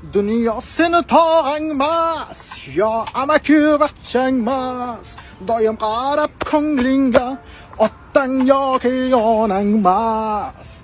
Dunyo seni tog'angmas, yo amaki bachchangmas. Doim qarab ko'nglingga, otang yoki onangmas.